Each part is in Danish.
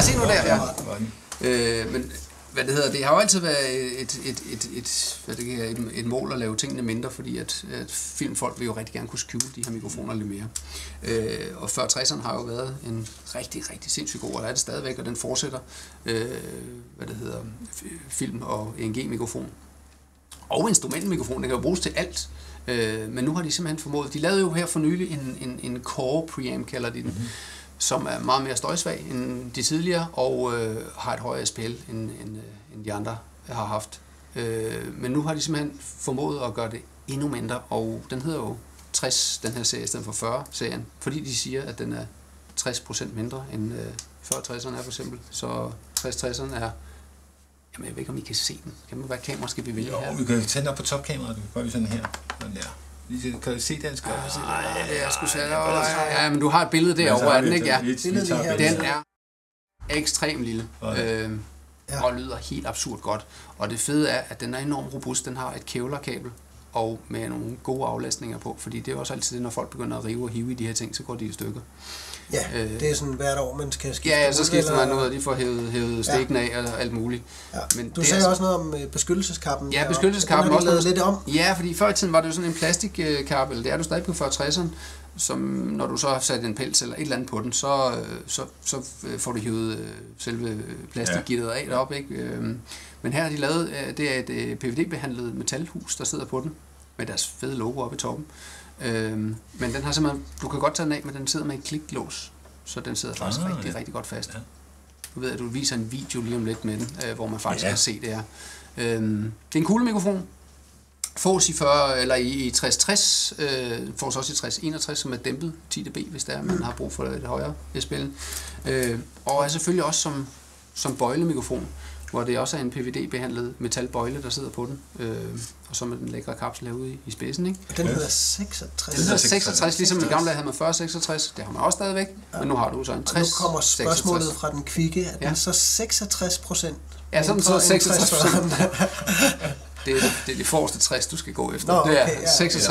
se nu der, ja. Men hvad det hedder, det har jo altid været et mål at lave tingene mindre, fordi at filmfolk vil jo rigtig gerne kunne skjule de her mikrofoner lidt mere. Og før 60'erne har jo været en rigtig sindssygt god, og der er det stadigvæk, og den fortsætter, film- og ENG-mikrofon. Og instrumentmikrofon, det kan jo bruges til alt. Men nu har de simpelthen formået, de lavede jo her for nylig en Core preamp, kalder de den, som er meget mere støjsvag end de tidligere, og har et højere SPL, end de andre har haft. Men nu har de simpelthen formået at gøre det endnu mindre, og den hedder jo 60, den her serie, i stedet for 40-serien, fordi de siger, at den er 60% mindre end før 60'erne er for eksempel. Så 60-60'erne er, jamen jeg ved ikke, om I kan se den. Hvad kamera skal vi vælge her? Jo, vi kan tænde op på topkameraet, gør vi sådan her. Sådan der. Kan du se den? Nej, det er sgu sæt. Ja, men du har et billede derovre af den, ikke? Ja. Den er ekstremt lille. Og lyder helt absurd godt. Og det fede er, at den er enormt robust. Den har et kevlarkabel og med nogle gode aflastninger på, fordi det er også altid det, når folk begynder at rive og hive i de her ting, så går de i stykker. Ja, det er sådan hvert år, man skal skifte. Ja, så skifter man ud, og de får hævet stikken af og alt muligt. Ja. Men du sagde også noget om beskyttelseskappen. Ja, beskyttelseskappen også lavet lidt om. Ja, fordi før i tiden var det jo sådan en plastikkappe, det er du stadig på 40-60'erne, som når du så har sat en pels eller et eller andet på den, så får du hævet selve plastikgitteret af deroppe, ikke? Men her har de lavet, det er et PVD-behandlet metalhus, der sidder på den, med deres fede logo oppe i toppen. Men den har simpelthen, du kan godt tage den af, men den sidder med et kliklås, så den sidder faktisk rigtig godt fast. Ja. Du ved, at du viser en video lige om lidt med den, hvor man faktisk kan se det her. Det er en kuglemikrofon. Fås i 40 eller i 6060, fås også i 6061, som er dæmpet 10 dB, hvis der er, man har brug for et højere SPL. Og er selvfølgelig også som bøjlemikrofon, hvor det også er en PVD-behandlet metalbøjle, der sidder på den, og så med den lækre kapsel herude i spidsen, ikke? Den hedder 66. Den hedder 66, ligesom i gamle havde man 40-66, det har man også stadigvæk, men nu har du så en 60. Og nu kommer spørgsmålet 66. Fra den kvikke, at den så 66%. Ja, sådan så 66%. Det er de forreste 60, du skal gå efter. Nå, okay, det er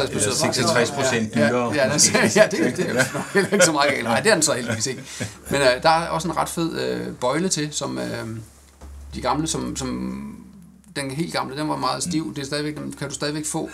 66% dyrere. Ja, det er heller ikke så meget galt. Nej, det er den så heldigvis ikke. Men der er også en ret fed bøjle til, som de gamle, som den helt gamle, den var meget stiv. Det er stadigvæk, kan du stadigvæk få,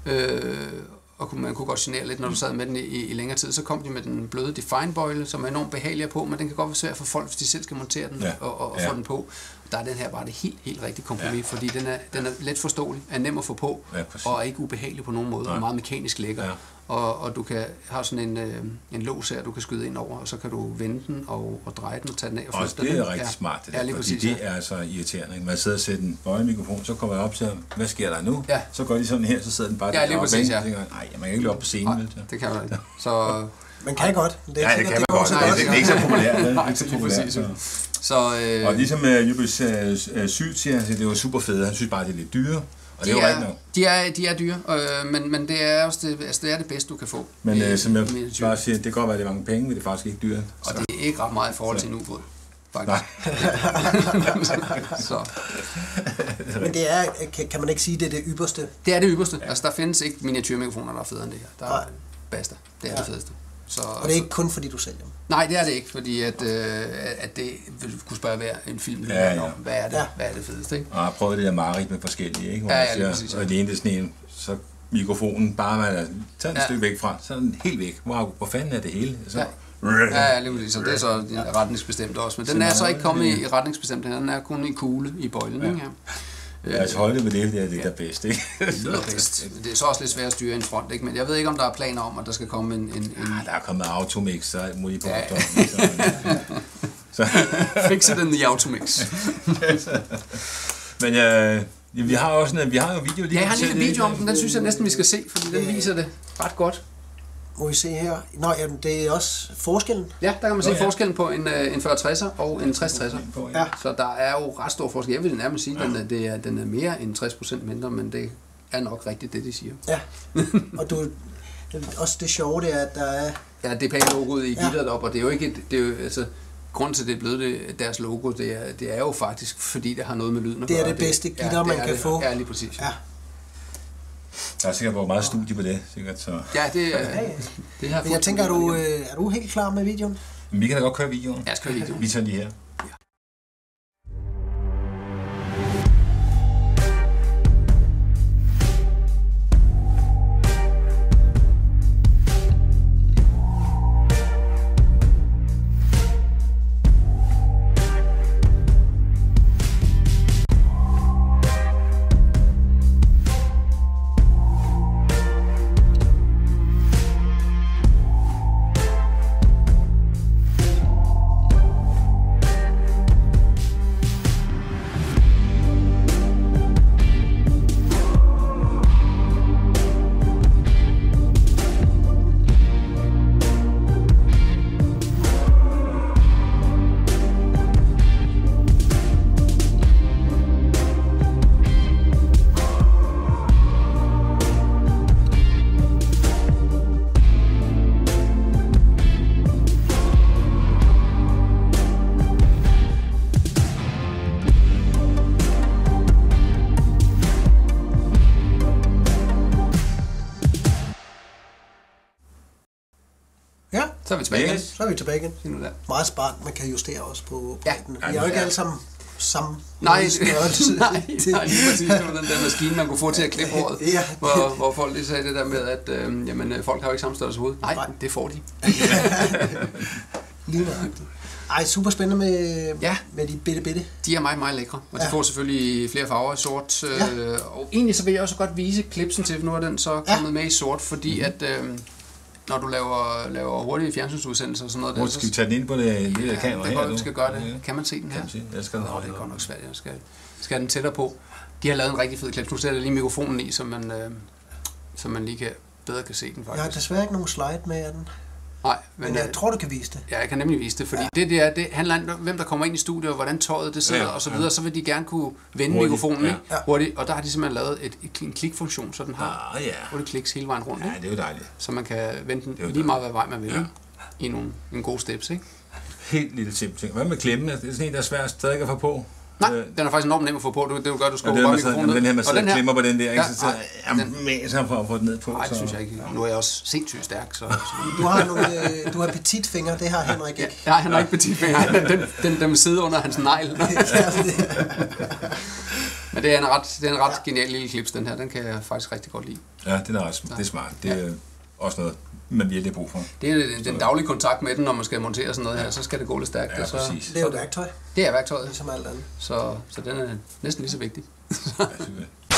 og man kunne godt genere lidt, når du sad med den i længere tid. Så kom de med den bløde Define-bøjle, som er enormt behagelig på, men den kan godt være svært for folk, hvis de selv skal montere den og få den på. Der er den her bare det helt rigtige kompromis, fordi den er let forståelig, er nem at få på, og er ikke ubehagelig på nogen måde, og meget mekanisk lækker. Ja. Og du kan have sådan en lås her, du kan skyde ind over, og så kan du vende den og dreje den og tage den af og flytte den. Og det er rigtig smart, det der, fordi det er så irriterende. Man sidder og sætter en bøjemikrofon, så kommer jeg op til, hvad sker der nu? Ja. Så går de sådan her, så sidder den bare der og vender, og tænker, nej, man kan ikke løbe op på scenen. Nej, det kan man ikke. Så man kan godt. Det kan man godt. Det er ikke så populært. Nej, det er præcis. Og ligesom Juppes Syl siger, det er jo super fedt. Han synes bare, det er lidt dyre. Og det er jo rigtig nok. De er dyre, men det er også det er det bedste, du kan få. Men som jeg bare siger, det kan godt være, det er mange penge, men det er faktisk ikke dyrt. Og det er ikke ret meget i forhold til en ubåd. Faktisk. Så. Men det er, kan man ikke sige, det er det ypperste? Det er det ypperste. Altså, der findes ikke miniatyrmikrofoner, der er federe end det her. Der er basta. Det er det fedeste. Så, og det er ikke kun fordi du sælger dem? Nej, det er det ikke, fordi at det kunne spørge hver en film, om, hvad er det fedeste, ikke? Og jeg har prøvet det der mareridt med forskellige, ikke? Ja, præcis. Og det ene er sådan en, så mikrofonen bare man tager et stykke væk fra, så er den helt væk. Hvor fanden er det hele? Så, ja, lige præcis. Så det er så retningsbestemt også. Men den er så ikke kommet i retningsbestemt, den er kun i kugle i bøjlen, ikke? Altså holde med det er det der bedst, ikke? Det er så også lidt svært at styre en front, ikke? Men jeg ved ikke, om der er planer om, at der skal komme en... der er kommet Automix, så må I på Fix it in the Automix. Men vi har jo video lige. Ja, jeg har en lille video om den synes jeg næsten, vi skal se, fordi den viser det ret godt. Må vi se her? Nå, jamen, det er også forskellen. Ja, der kan man se forskellen på en 40-60'er og en 60-60'er. Ja. Så der er jo ret stor forskel. Jeg vil nærmest sige, at den er mere end 60% mindre, men det er nok rigtigt, det de siger. Ja, og også det sjove, det er, at der er... Ja, det er logoet i gitteret op, og det er jo ikke... altså, grunden til, det er blevet deres logo, det er jo faktisk, fordi det har noget med lyden at gøre. Det er det bedste gitter, man kan få. Ja, lige præcis. Ja. Der er sikkert været meget studie på det, sikkert. Så. Ja, det har jeg tænker, er du helt klar med videoen? Vi kan da godt køre videoen. Ja, jeg skal køre videoen. Vi tager lige her. Så er vi tilbage igen. Så er vi tilbage igen. Meget smart, man kan justere også på bredden. Vi er jo ikke alle sammen samme størrelse. Nej, lige præcis. Det var den der maskine, man kunne få til at klippe håret. Hvor folk lige sagde det der med, at jamen, folk har jo ikke samme størrelse hoved. Nej, det får de. Lige nøjagtigt. Ej, super spændende med de bitte. De er meget, meget lækre, og de får selvfølgelig flere farver i sort. Og egentlig så vil jeg også godt vise klipsen til, nu er den så kommet med i sort, fordi at når du laver hurtige fjernsynsudsendelser og sådan noget... Hvor skal vi tage den ind på det lille kamera her? Det er godt, du skal gøre det. Kan man se den her? Det er godt nok svært. Jeg skal den tættere på. De har lavet en rigtig fed klips. Nu sætter jeg lige mikrofonen i, så man lige bedre kan se den faktisk. Jeg har desværre ikke nogen slide med af den. Nej, men jeg tror, du kan vise det. Ja, jeg kan nemlig vise det, fordi det handler om, hvem der kommer ind i studiet, og hvordan tøjet det sidder, og så videre. Så vil de gerne kunne vende mikrofonen hurtigt, og der har de simpelthen lavet en klikfunktion, så den har hurtigt kliks hele vejen rundt. Ja, det er jo dejligt. Så man kan vende den lige meget, hvad vej man vil, i en god steps, ikke? Helt lille simpelt ting. Hvad med klemmen? Det er sådan en, der er svært stadig at få på. Nej, den er faktisk enormt nem at få på. Det du gør, du skubber bare mikrofonen ned. Den her, man sidder og klemmer på den der, ikke? Så jeg for at få den ned på. Nej, det synes jeg ikke. Nu er jeg også sindssygt stærk, så... Du har petitfingre, det har Henrik ikke. Ja, han har ikke petitfingre. Den sidder under hans negl. Men det er en ret genial lille klips, den her. Den kan jeg faktisk rigtig godt lide. Ja, det er smart. Det er også noget, man virkelig brug for. Det er den daglige kontakt med den, når man skal montere sådan noget her, så skal det gå lidt stærkt. Ja, præcis. Det er jo værktøj. Det er værktøjet. Ligesom alt andet. Så den er næsten lige så vigtig.